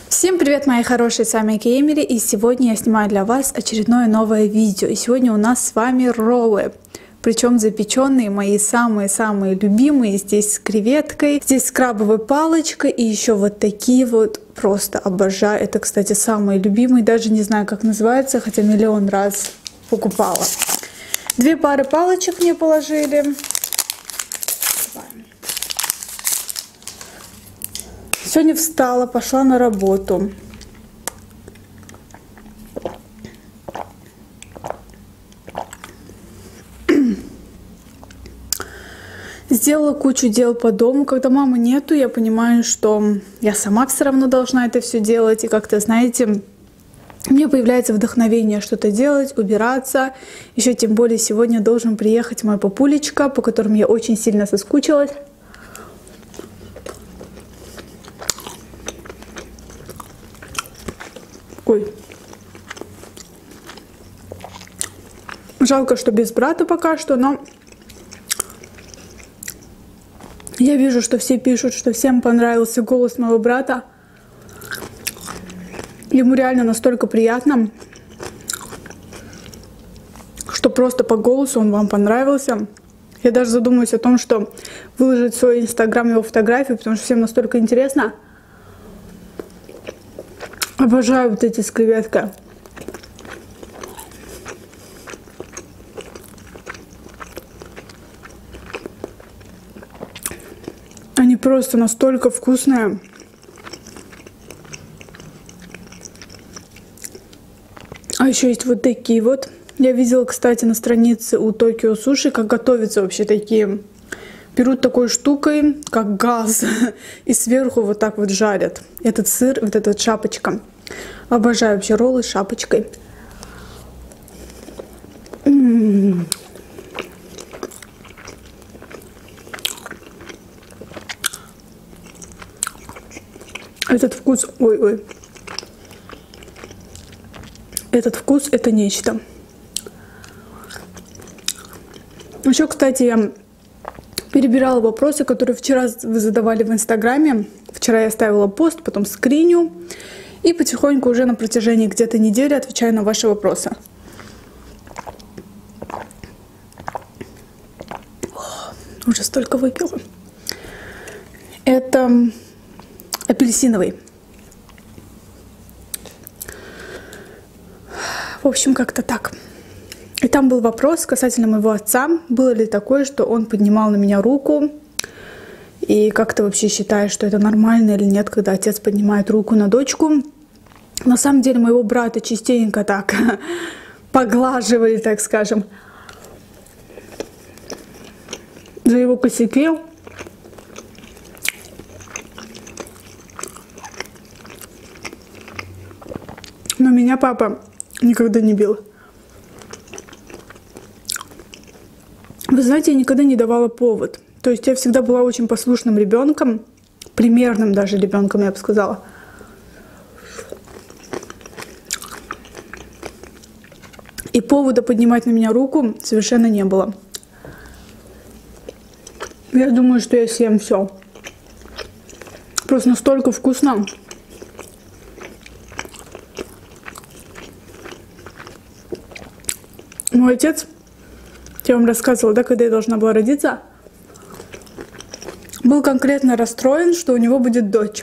Всем привет, мои хорошие, с вами Эмили, и сегодня я снимаю для вас очередное новое видео. И сегодня у нас с вами роллы, причем запеченные, мои самые-самые любимые. Здесь с креветкой, здесь с крабовой палочкой и еще вот такие вот. Просто обожаю. Это, кстати, самые любимые, даже не знаю, как называется, хотя миллион раз покупала. 2 пары палочек мне положили. Сегодня встала, пошла на работу. Сделала кучу дел по дому. Когда мамы нету, я понимаю, что я сама все равно должна это все делать. И как-то, знаете, у меня появляется вдохновение что-то делать, убираться. Еще тем более сегодня должен приехать мой папулечка, по которому я очень сильно соскучилась. Ой. Жалко, что без брата пока что, но я вижу, что все пишут, что всем понравился голос моего брата. Ему реально настолько приятно, что просто по голосу он вам понравился. Я даже задумываюсь о том, что выложить в свой инстаграм его фотографию, потому что всем настолько интересно. Обожаю вот эти с креветкой. Они просто настолько вкусные. А еще есть вот такие вот. Я видела, кстати, на странице у Токио Суши, как готовятся вообще такие. Берут такой штукой, как газ, и сверху вот так вот жарят. Этот сыр, вот эта вот шапочка. Обожаю вообще роллы с шапочкой. Этот вкус, ой-ой. Этот вкус, это нечто. Еще, кстати, я перебирала вопросы, которые вчера вы задавали в инстаграме. Вчера я ставила пост, потом скриню. И потихоньку уже на протяжении где-то недели отвечаю на ваши вопросы. Уже столько выпила. Это апельсиновый. В общем, как-то так. И там был вопрос касательно моего отца. Было ли такое, что он поднимал на меня руку? И как ты вообще считаешь, что это нормально или нет, когда отец поднимает руку на дочку? На самом деле моего брата частенько так поглаживали, так скажем, за его косяки. Но меня папа никогда не бил. Вы знаете, я никогда не давала повод. То есть я всегда была очень послушным ребенком, примерным даже ребенком, я бы сказала. И повода поднимать на меня руку совершенно не было. Я думаю, что я съем все. Просто настолько вкусно. Мой отец, я вам рассказывала, да, когда я должна была родиться, был конкретно расстроен, что у него будет дочь.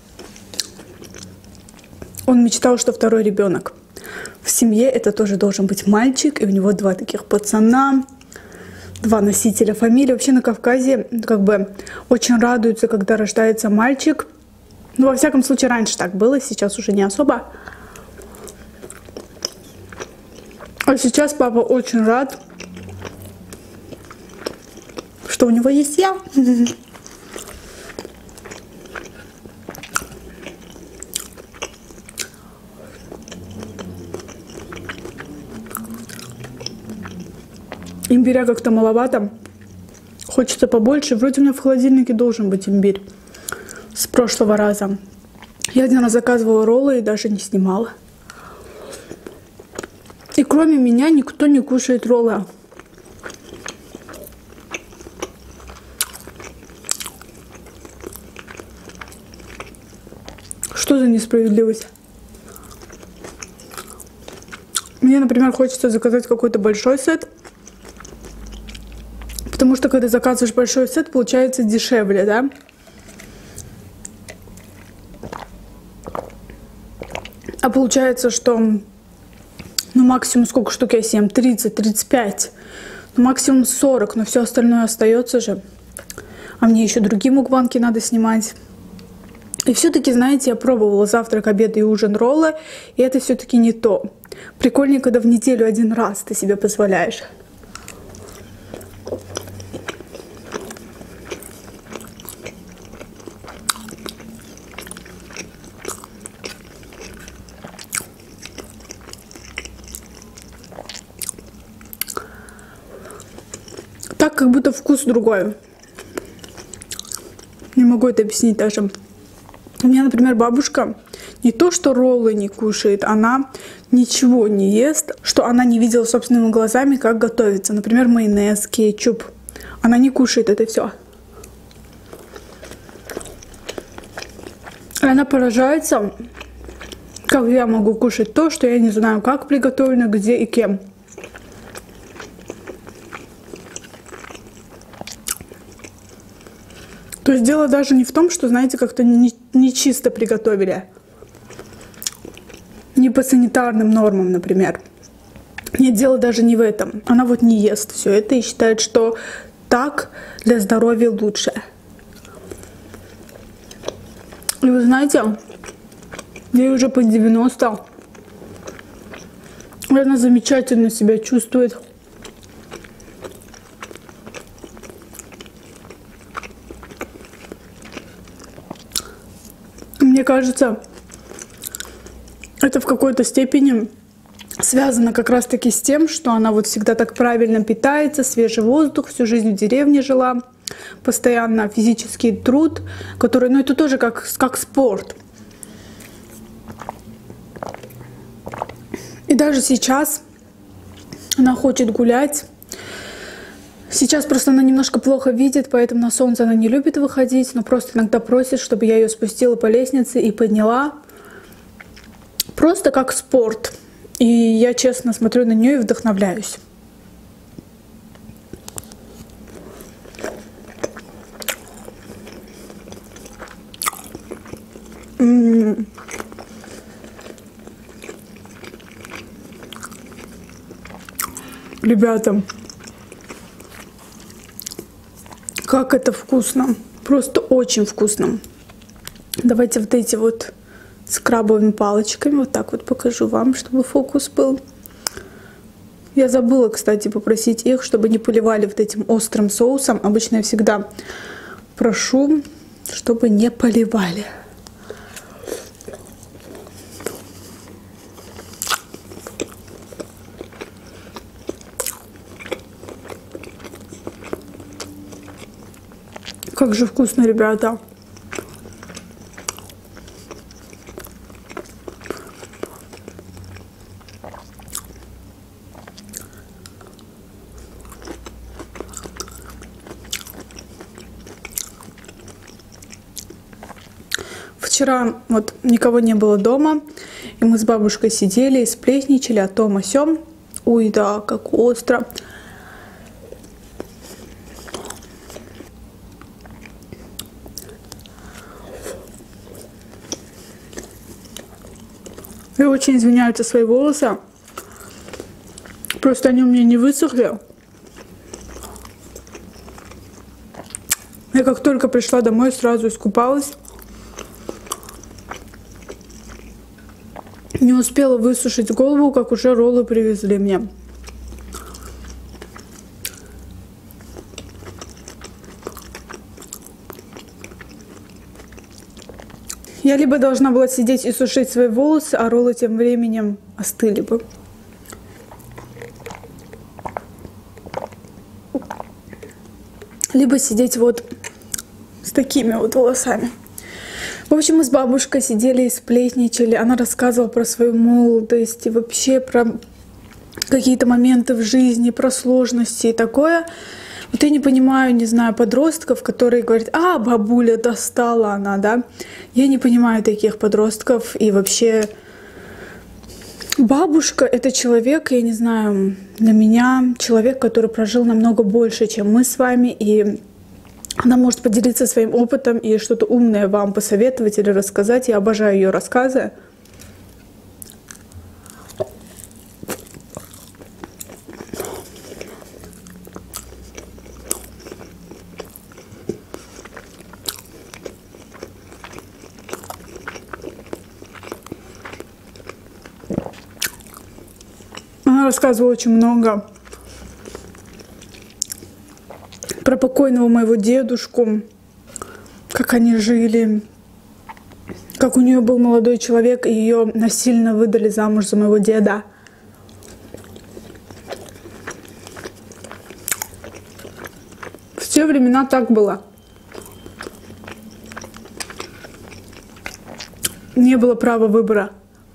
Он мечтал, что второй ребенок в семье это тоже должен быть мальчик, и у него 2 таких пацана, 2 носителя фамилии. Вообще на Кавказе как бы очень радуются, когда рождается мальчик. Ну, во всяком случае, раньше так было, сейчас уже не особо. А сейчас папа очень рад, что у него есть я. Имбиря как-то маловато. Хочется побольше. Вроде у меня в холодильнике должен быть имбирь с прошлого раза. Я один раз заказывала роллы и даже не снимала. И кроме меня никто не кушает роллы. Что за несправедливость. Мне, например, хочется заказать какой-то большой сет, потому что когда заказываешь большой сет, получается дешевле, да? А получается, что ну, максимум сколько штук я съем? 30, 35, ну, максимум 40, но все остальное остается же. А мне еще другие мукбанки надо снимать. И все-таки, знаете, я пробовала завтрак, обед и ужин роллы, и это все-таки не то. Прикольнее, когда в неделю один раз ты себе позволяешь. Так, как будто вкус другой. Не могу это объяснить даже. У меня, например, бабушка не то, что роллы не кушает, она ничего не ест, что она не видела собственными глазами, как готовится. Например, майонез, кетчуп. Она не кушает это все. И она поражается, как я могу кушать то, что я не знаю, как приготовлено, где и кем. То есть дело даже не в том, что, знаете, как-то не чисто приготовили. Не по санитарным нормам, например. Нет, дело даже не в этом. Она вот не ест все это и считает, что так для здоровья лучше. И вы знаете, ей уже по 90. И она замечательно себя чувствует. Мне кажется, это в какой-то степени связано как раз-таки с тем, что она вот всегда так правильно питается, свежий воздух, всю жизнь в деревне жила, постоянно физический труд, который, ну это тоже как спорт. И даже сейчас она хочет гулять. Сейчас просто она немножко плохо видит, поэтому на солнце она не любит выходить, но просто иногда просит, чтобы я ее спустила по лестнице и подняла. Просто как спорт. И я честно смотрю на нее и вдохновляюсь. Ребята, как это вкусно. Просто очень вкусно. Давайте вот эти вот с крабовыми палочками. Вот так вот покажу вам, чтобы фокус был. Я забыла, кстати, попросить их, чтобы не поливали вот этим острым соусом. Обычно я всегда прошу, чтобы не поливали. Как же вкусно, ребята. Вчера вот никого не было дома, и мы с бабушкой сидели и сплетничали о том, о сём. Ой, да, как остро. Я очень извиняюсь за свои волосы. Просто они у меня не высохли. Я как только пришла домой, сразу искупалась. Не успела высушить голову, как уже роллы привезли мне. Я либо должна была сидеть и сушить свои волосы, а роллы тем временем остыли бы. Либо сидеть вот с такими вот волосами. В общем, мы с бабушкой сидели и сплетничали. Она рассказывала про свою молодость и вообще про какие-то моменты в жизни, про сложности и такое. Вот я не понимаю, не знаю, подростков, которые говорят: а, бабуля, достала она, да. Я не понимаю таких подростков. И вообще бабушка — это человек, я не знаю, для меня человек, который прожил намного больше, чем мы с вами. И она может поделиться своим опытом и что-то умное вам посоветовать или рассказать. Я обожаю ее рассказы. Она рассказывала очень много про покойного моего дедушку, как они жили, как у нее был молодой человек, и ее насильно выдали замуж за моего деда. В те времена так было. Не было права выбора.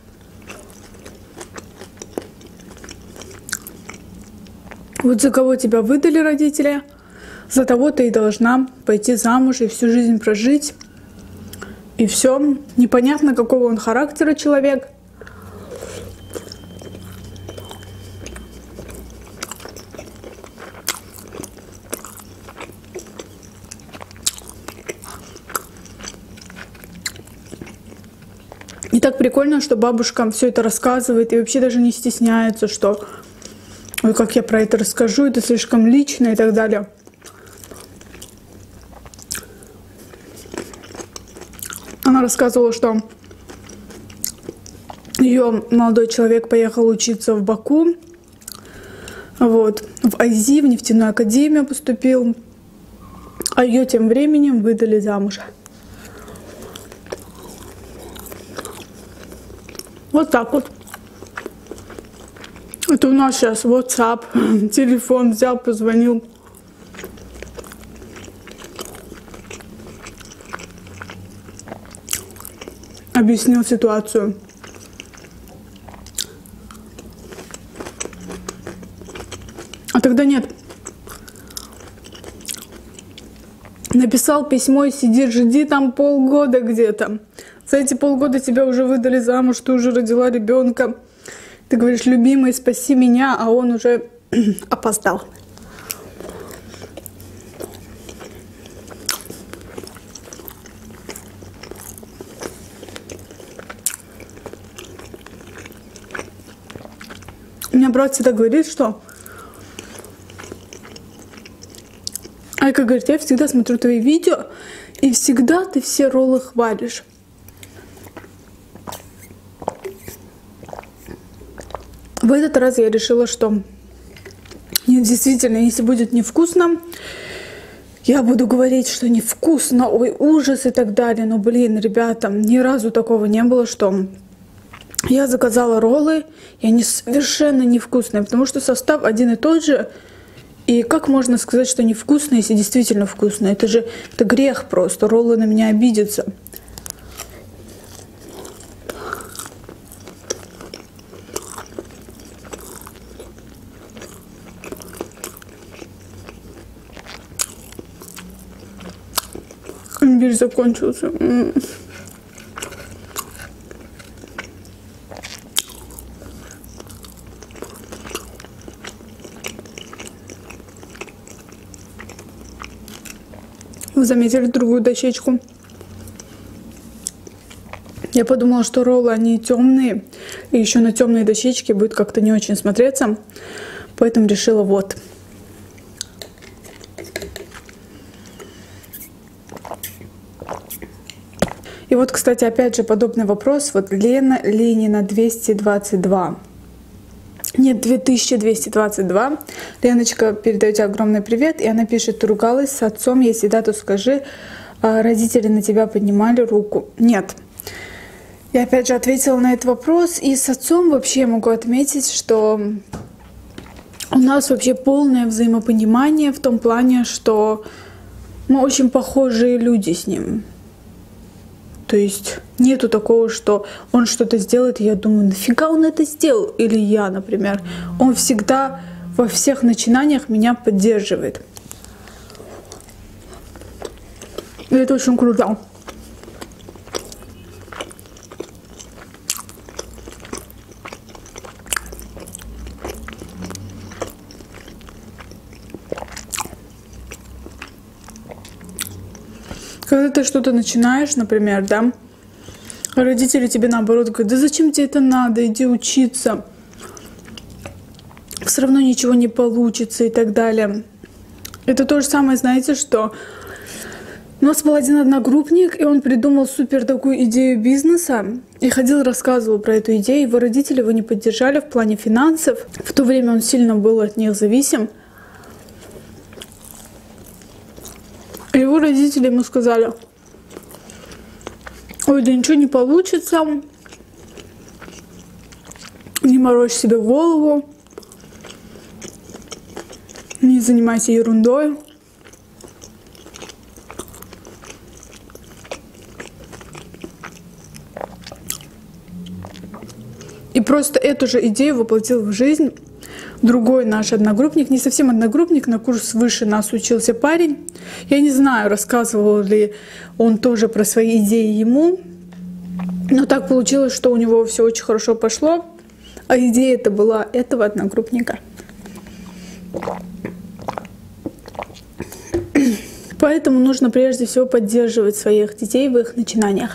Вот за кого тебя выдали родители, за того ты и должна пойти замуж и всю жизнь прожить. И все. Непонятно, какого он характера человек. И так прикольно, что бабушка все это рассказывает и вообще даже не стесняется, что ой, как я про это расскажу, это слишком лично и так далее. Она рассказывала, что ее молодой человек поехал учиться в Баку, вот, в АЗИ, в нефтяную академию поступил, а ее тем временем выдали замуж. Вот так вот. Это у нас сейчас WhatsApp, телефон взял, позвонил. Объяснил ситуацию. А тогда нет. Написал письмо и сиди, жди там полгода где-то. За эти полгода тебя уже выдали замуж, ты уже родила ребенка. Ты говоришь: любимый, спаси меня, а он уже опоздал. У меня брат всегда говорит, что Айка говорит: я всегда смотрю твои видео, и всегда ты все роллы хвалишь. В этот раз я решила, что нет, действительно, если будет невкусно, я буду говорить, что невкусно, ой, ужас и так далее. Но, блин, ребята, ни разу такого не было, что я заказала роллы, и они совершенно невкусные, потому что состав один и тот же. И как можно сказать, что невкусно, если действительно вкусно? Это грех просто, роллы на меня обидятся. Имбирь закончился. Вы заметили другую дощечку? Я подумала, что роллы, они темные, и еще на темной дощечке будет как-то не очень смотреться, поэтому решила вот. И вот, кстати, опять же подобный вопрос. Вот Лена Ленина 222. Нет, 2222. Леночка, передаю тебе огромный привет. И она пишет: ты ругалась с отцом, если да, то скажи, родители на тебя поднимали руку? Нет. Я опять же ответила на этот вопрос. И с отцом вообще я могу отметить, что у нас вообще полное взаимопонимание в том плане, что мы очень похожие люди с ним. То есть нету такого, что он что-то сделает, и я думаю: нафига он это сделал? Или я, например. Он всегда во всех начинаниях меня поддерживает. И это очень круто. Когда ты что-то начинаешь, например, да, родители тебе наоборот говорят: да зачем тебе это надо, иди учиться, все равно ничего не получится и так далее. Это то же самое, знаете, что у нас был один одногруппник, и он придумал супер такую идею бизнеса и ходил, рассказывал про эту идею. Его родители его не поддержали в плане финансов. В то время он сильно был от них зависим. Его родители ему сказали: ой, да ничего не получится, не морочь себе голову, не занимайся ерундой. И просто эту же идею воплотил в жизнь другой наш одногруппник, не совсем одногруппник, на курс выше нас учился парень. Я не знаю, рассказывал ли он тоже про свои идеи ему, но так получилось, что у него все очень хорошо пошло, а идея это была этого одногруппника. Поэтому нужно прежде всего поддерживать своих детей в их начинаниях.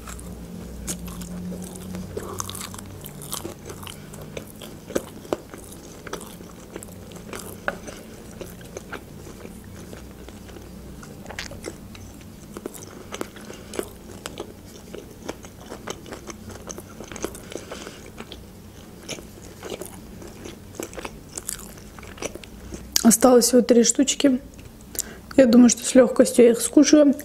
Осталось всего 3 штучки. Я думаю, что с легкостью я их скушаю.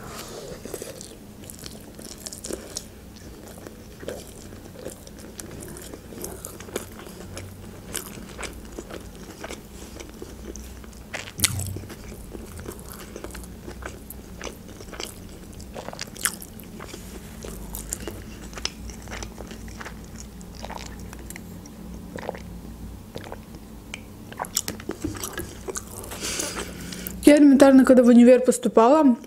Я элементарно, когда в универ поступала,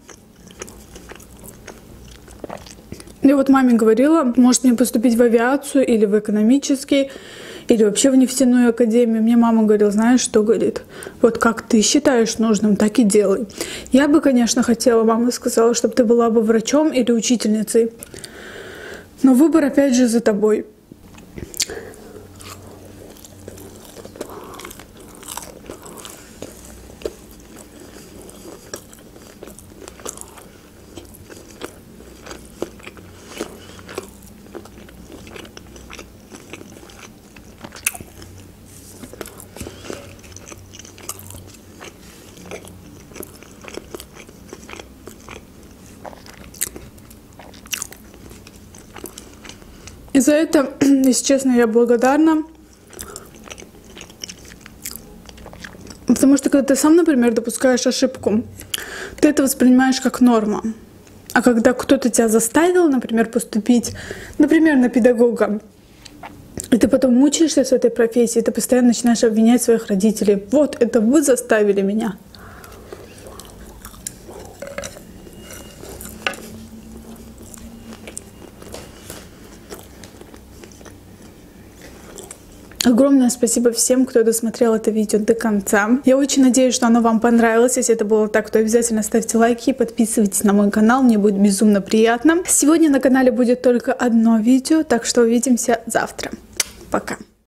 я вот маме говорила: может мне поступить в авиацию или в экономический, или вообще в нефтяную академию. Мне мама говорила: знаешь что, говорит, вот как ты считаешь нужным, так и делай. Я бы, конечно, хотела, мама сказала, чтобы ты была бы врачом или учительницей, но выбор опять же за тобой. И за это, если честно, я благодарна. Потому что когда ты сам, например, допускаешь ошибку, ты это воспринимаешь как норма. А когда кто-то тебя заставил, например, поступить, например, на педагога, и ты потом мучаешься с этой профессией, ты постоянно начинаешь обвинять своих родителей: вот, это вы заставили меня. Огромное спасибо всем, кто досмотрел это видео до конца. Я очень надеюсь, что оно вам понравилось. Если это было так, то обязательно ставьте лайки и подписывайтесь на мой канал. Мне будет безумно приятно. Сегодня на канале будет только одно видео, так что увидимся завтра. Пока.